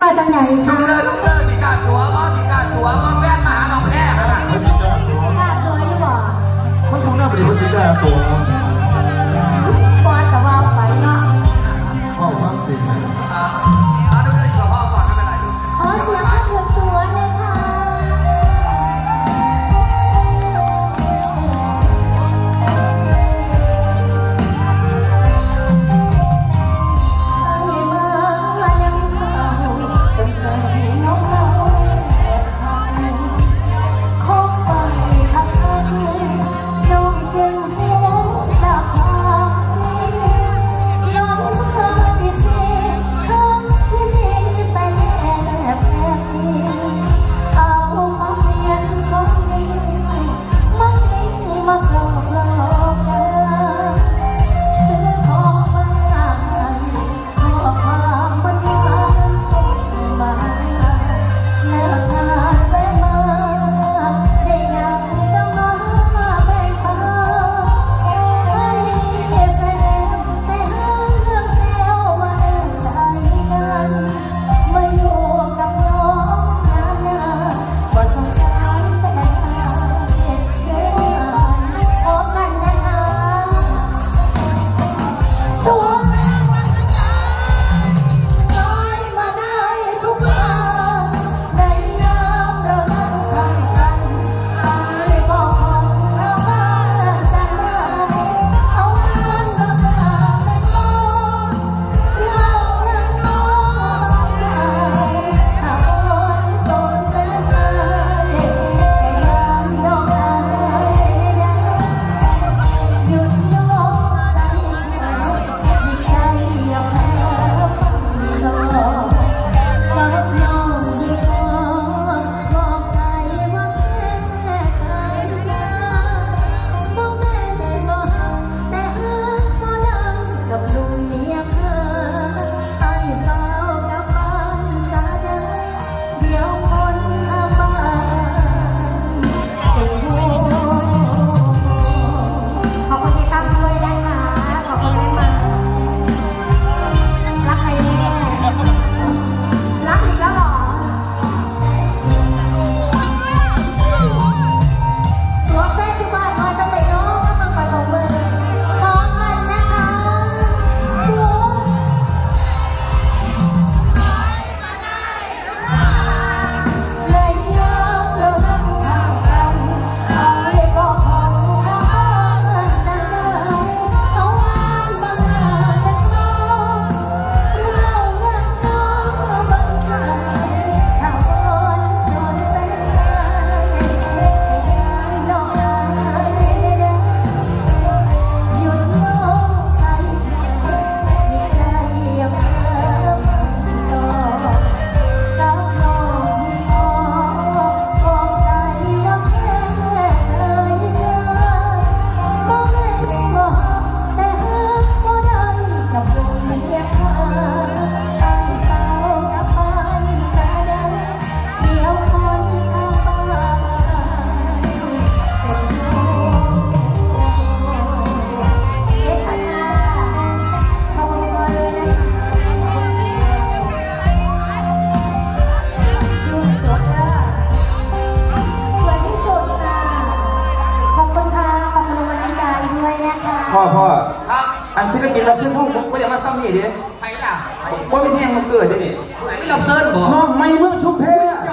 มาจากไหนคะลูกเลิศสิการตัวว่าสิการตัวว่าแฟนมาหาเราแพ้ขนาดสิการตัวค่าตัวอยู่บ่คนพวกนั้นเป็นสิการตัวปอดแต่ว่าไปเนาะว่าความจริงดูเลยสภาพก่อนไม่เป็นไรขอเสียงค่าตัวเลยค่ะพ่ออันที่เรากินเราเชื่อพ่อผมก็ยังมาซ้ำนี่ดิใครล่ะว่าเป็นแห้งมันเกิดดิไม่เราเซิร์ฟน้องไม่เมืองชุมเพ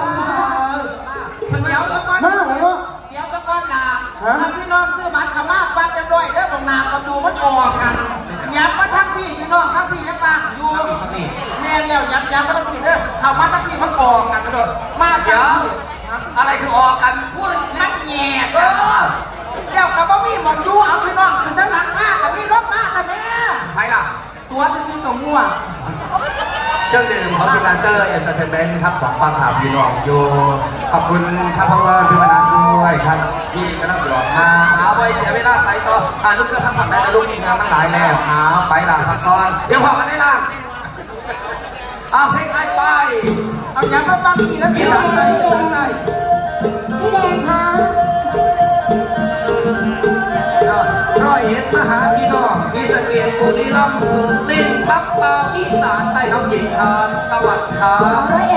เดี๋ยวสักก้อนมากเลยเนาะเดี๋ยวสักก้อนนาพี่น้องซื้อบัตรขม่าบัตรจะด้วยเดี๋ยวตรงนาประตูมันออกกันย้ำมาทั้งพี่พี่น้องทั้งพี่ทั้งบ้านอยู่แน่แล้วย้ำมาทั้งพี่เด้อเข้ามาทั้งพี่ทั้งออกกันกระโดดมาเดี๋ยวอะไรคือออกกันพูดมันแย่เออเดี๋ยวกับว่ามีหมอนดูเอาพี่น้องขึ้นทั้งหลังข้ากับพี่รถมาแต่แม่ใครล่ะตัวจะซื้อตัวมั่วเครื่องดื่มของทีมงานเตอร์เอนเตอร์เทนเมนต์ครับของความถามพี่น้องอยู่ขอบคุณครับพ่อว่าพี่มนัสด้วยครับที่กำลังหลอกมาเอาไปเสียเวลาไปต่อลูกเสือทั้งฝั่งได้ลูกมีงานมันหลายแล้วเอาไปล่ะพักก่อนเดี๋ยวพอกันได้ล่ะเอาเพลงไทยไปเอาอย่างมาฟังทีแล้วพี่น้องพี่แดงคะร้อยเอ็ดมหาพี่น้องที่สะเกียงบุรีรัมย์สุรินทร์ปักเป้าอีสานใต้น้ำหญิงทานตะวันขา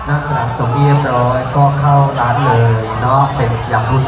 นั่งสนามจบเรียบร้อยก็เข้าร้านเลยเนาะเป็นสยามรุ่น